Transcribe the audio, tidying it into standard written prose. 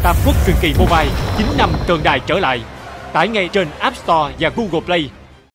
Tam Quốc truyền kỳ mobile 9 năm tượng đài trở lại. Tải ngay trên App Store và Google Play.